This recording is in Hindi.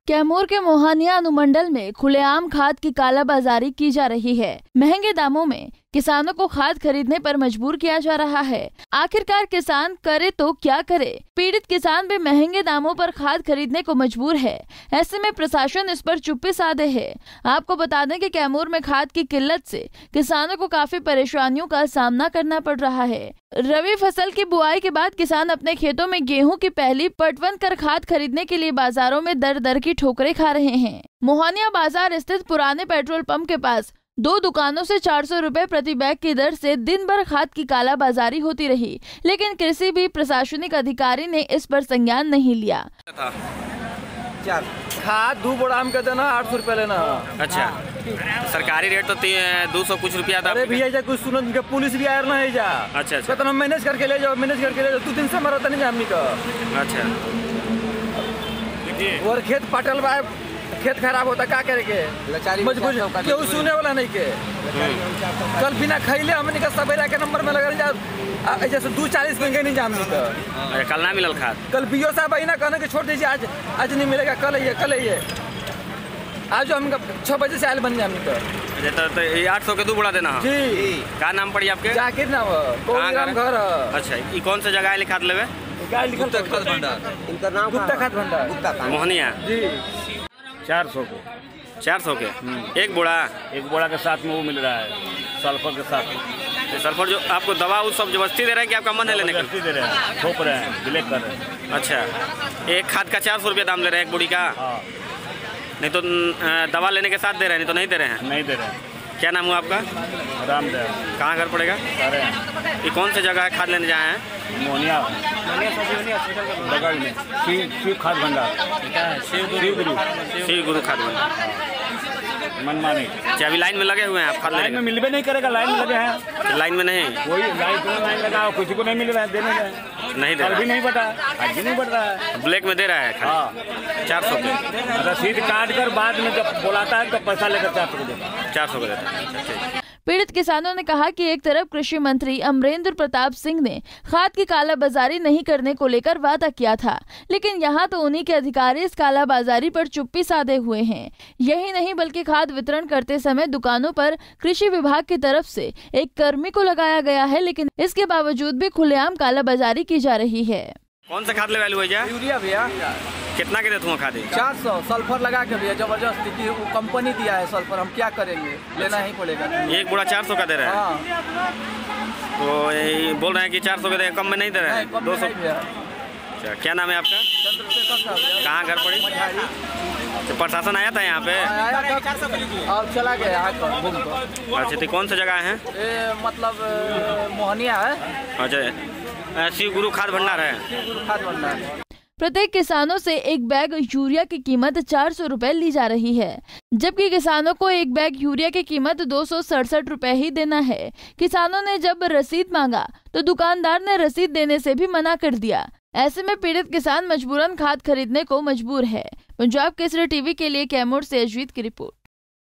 कैमूर के मोहनिया अनुमंडल में खुलेआम खाद की कालाबाजारी की जा रही है। महंगे दामों में किसानों को खाद खरीदने पर मजबूर किया जा रहा है। आखिरकार किसान करे तो क्या करे? पीड़ित किसान भी महंगे दामों पर खाद खरीदने को मजबूर है। ऐसे में प्रशासन इस पर चुप्पी साधे है। आपको बता दें कि कैमूर में खाद की किल्लत से किसानों को काफी परेशानियों का सामना करना पड़ रहा है। रबी फसल की बुआई के बाद किसान अपने खेतों में गेहूं की पहली पटवन कर खाद खरीदने के लिए बाजारों में दर दर की ठोकरें खा रहे हैं। मोहनिया बाजार स्थित पुराने पेट्रोल पंप के पास 2 दुकानों से 400 रुपए प्रति बैग की दर से दिन भर खाद की कालाबाजारी होती रही, लेकिन किसी भी प्रशासनिक अधिकारी ने इस पर संज्ञान नहीं लिया। खाद 2 बोरा हम कहते ना 800 रुपए लेना। अच्छा, सरकारी रेट तो 200 कुछ रुपया था। अरे भैया कुछ सुनो, पुलिस भी आया ना है जा। अच्छा, तो मैनेज करके ले जाओ, 2 दिन से मरता नहीं हमनी का। अच्छा, और खेत पटल बा, खेत खराब होता क्या करेंगे, मजबूर केहू सुने वाला नहीं के। कल बिना खैले हमने का सवेरा के नंबर में लगा जा, जैसे 2:40 में नहीं जाम नहीं। कल ना मिलल खाद, कल बीओ साहब आई ना कहने के छोड़ दीजिए, आज नहीं मिलेगा, कल है आज हम 6 बजे से आयल बन जाए हमने। तो 800 के 2 बोरा देना है जी। क्या नाम पड़ी आपके? जाकिर ना घर। अच्छा, ये कौन सा जगह है खाद लेवे? गुप्ता खाद भंडार, इनका नाम गुप्ता खाद भंडार मोहनिया जी। 400 को 400 के एक बोरा के साथ में वो मिल रहा है, सल्फर के साथ। तो सल्फर जो आपको दवा उस सब जबरदस्ती दे रहे हैं कि आपका मन है लेने का? दे रहे हैं, ठोक रहे हैं, ब्लैक कर रहे हैं। अच्छा, एक खाद का 400 रुपया दाम ले रहे हैं एक बोरी का। हाँ। नहीं तो दवा लेने के साथ दे रहे हैं, नहीं तो नहीं दे रहे हैं? नहीं दे रहे हैं। क्या नाम हुआ आपका? रामदेव। कहाँ घर पड़ेगा? ये कौन सी जगह है खाद लेने जाए हैं? मोहनिया बगल में शिव खाद भंडार, शिव गुरु खाद भंडार मनमानी। अच्छा, अभी लाइन में लगे हुए हैं आप खाद लाइन में मिलबे नहीं करेगा, लाइन में लगे हैं। लाइन में नहीं, कोई लाइन लगा, किसी को नहीं मिल रहा है, देने नहीं दे रहा, भी नहीं पता, आज भी नहीं बढ़ रहा है। ब्लैक में दे रहा है खाद 400 के। रसीद काट कर बाद में जब बुलाता है तो पैसा लेकर 400 को देता है। 400 को देता है। पीड़ित किसानों ने कहा कि एक तरफ कृषि मंत्री अमरेंद्र प्रताप सिंह ने खाद की कालाबाजारी नहीं करने को लेकर वादा किया था, लेकिन यहाँ तो उन्हीं के अधिकारी इस कालाबाजारी पर चुप्पी साधे हुए हैं। यही नहीं बल्कि खाद वितरण करते समय दुकानों पर कृषि विभाग की तरफ से एक कर्मी को लगाया गया है, लेकिन इसके बावजूद भी खुलेआम कालाबाजारी की जा रही है। कौन सा खाद लेवल हुआ? यूरिया भैया। कितना के देते हो खाद? 400 सल्फर लगा के भैया, जबरदस्ती की कंपनी दिया है सल्फर, हम क्या करेंगे, लेना ही पड़ेगा। एक बोरा 400 का दे रहे हैं। हाँ। तो यही बोल रहे हैं कि 400 के दे, कम में नहीं दे रहे हैं? 200। अच्छा, क्या नाम है आपका? चंद्रशेखर। कहाँ घर पड़ी? तो प्रशासन आया था यहाँ पे और चला गया यहाँ पर। अच्छा, तो कौन सा जगह है? मतलब मोहनिया है। अच्छा, शिव गुरु खाद भंडार है। खाद भंडार। प्रत्येक किसानों से एक बैग यूरिया की कीमत 400 रुपए ली जा रही है, जबकि किसानों को एक बैग यूरिया की कीमत 267 रुपए ही देना है। किसानों ने जब रसीद मांगा तो दुकानदार ने रसीद देने से भी मना कर दिया। ऐसे में पीड़ित किसान मजबूरन खाद खरीदने को मजबूर है। पंजाब केसरी टीवी के लिए कैमूर से अजीत की रिपोर्ट।